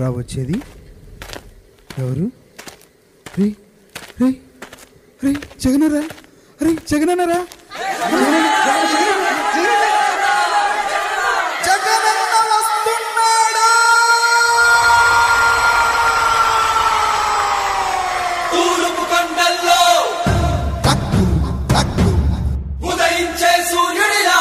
ఎవరా వచ్చేది? ఎవరు? రే రే రే జగనరా, రే జగనరా, తూర్పు కొండల్లో ఉదయించే సూర్యుడిలా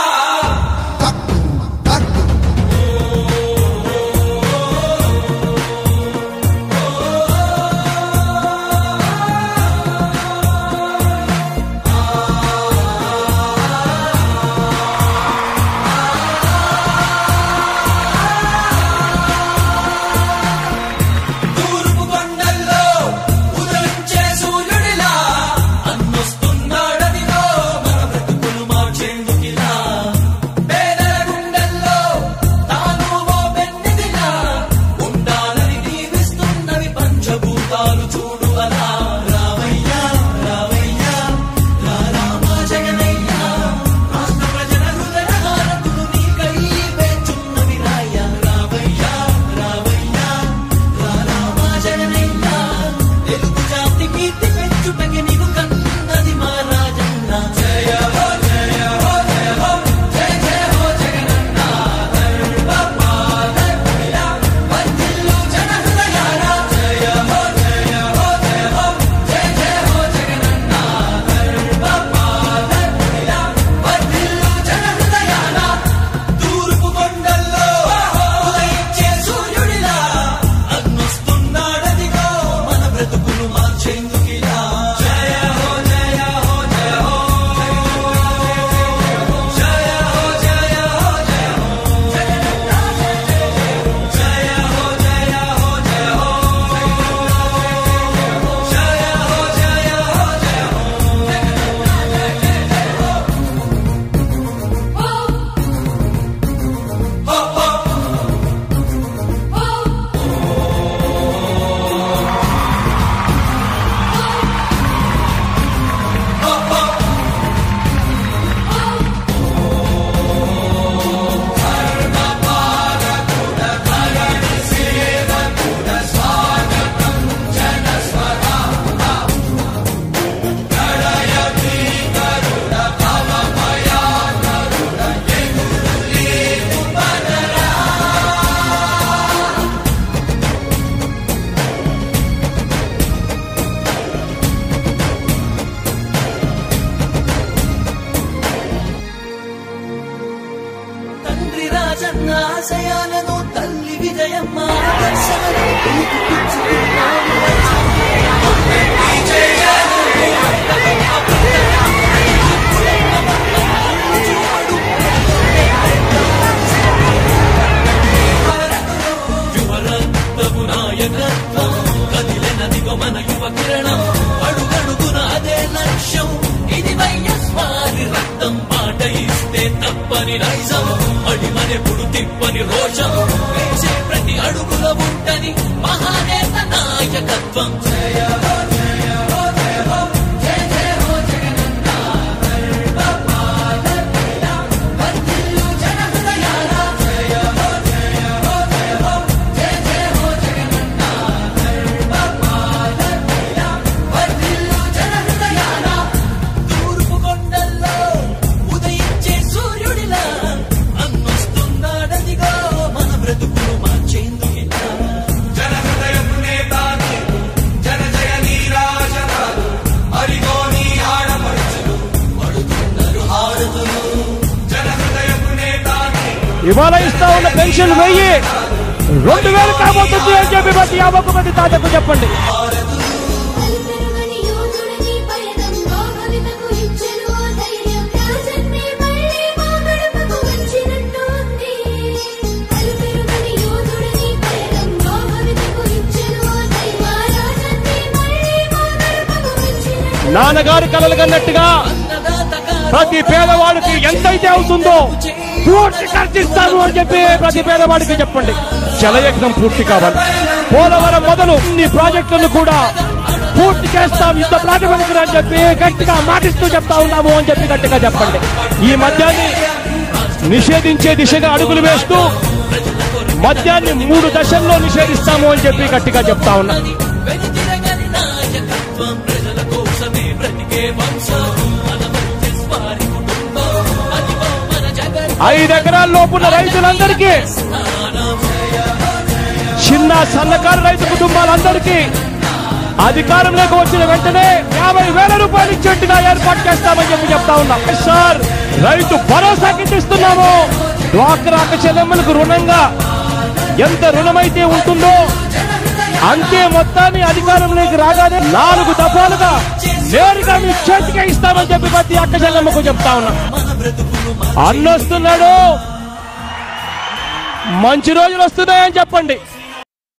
ఆశయాలను తల్లి విజయమ్మ నాయకత్వం కదిలినదిగో మన యువ కిరణం అడుగడుగున అదే లక్ష్యం ఇది వైఎస్వారి రక్తం పాట ఇస్తే తప్పని నైజం అడిమనెప్పుడు తిప్పని రోషం వేసే ప్రతి అడుగుల ఉంటని మహానేత నాయకత్వం జయ హో జయ హో జయ హో జయ జయ హో జగనన్న వర్ధిల్లు జన హృదయాల జయ హో జయ హో జయ హో జయ జయ హో జగనన్న వర్ధిల్లు జన హృదయాల తూర్పు కొండల్లో ఉదయించే సూర్యుడిలా అన్నొస్తున్నాడదిగో మన బ్రతుకులు మార్చేందుకిలా జన హృదయపు నేత నీవు జన జయ నీరాజనాలు అరిగో నీ ఆడపడుచులు పడుతున్నారు హారతులు జన హృదయపు నేత నీవు ఇవాళ ఇస్తా ఉన్న పెన్షన్ 2000 కాబోతుంది అని చెప్పి ప్రతి 50 మంది తాతకు చెప్పండి. నాన్నగారి కలలు కన్నట్టుగా ప్రతి పేదవాడికి ఎంతైతే అవుతుందో పూర్తి ఖర్చిస్తాను అని చెప్పి ప్రతి పేదవాడికి చెప్పండి. జలయజ్ఞం పూర్తి కావాలి. పోలవరం మొదలు ఈ ప్రాజెక్టులను కూడా పూర్తి చేస్తాం యుద్ధ ప్రాతిపదికన అని చెప్పి గట్టిగా మాటిస్తూ చెప్తా ఉన్నాము అని చెప్పి గట్టిగా చెప్పండి. ఈ మద్యాన్ని నిషేధించే దిశగా అడుగులు వేస్తూ మద్యాన్ని 3 దశల్లో నిషేధిస్తాము అని చెప్పి గట్టిగా చెప్తా ఉన్నా. వెనుతిరగని నాయకత్వం ప్రజల కోసమే బ్రతికే వంశం మన వైఎస్ వారి కుటుంబం అదిగో మన జగన్ 5 ఎకరాల లోపున్న రైతులందరికీ చిన్న సన్నకారు రైతు కుటుంబాలందరికీ అధికారంలోకి వచ్చిన వెంటనే 50,000 రూపాయలు ఇచ్చేట్టుగా ఏర్పాటు చేస్తామని చెప్పి చెప్తా ఉన్నాం. సార్ రైతు భరోసా కిందిస్తున్నాము. డ్వాక్రా చెల్లెమ్మలకు రుణంగా ఎంత రుణమైతే ఉంటుందో అంతే మొత్తాన్ని అధికారంలోకి రాగానే 4 దఫాలుగా నేరుగా మీ చేతికి ఇస్తామని చెప్పి ప్రతి అక్క చెల్లెమ్మకు చెప్తా ఉన్నా. అన్నొస్తున్నాడు, మంచి రోజులు వస్తున్నాయని చెప్పండి.